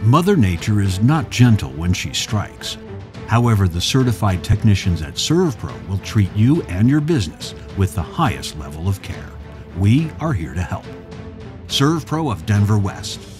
Mother Nature is not gentle when she strikes. However, the certified technicians at SERVPRO will treat you and your business with the highest level of care. We are here to help. SERVPRO of Denver West.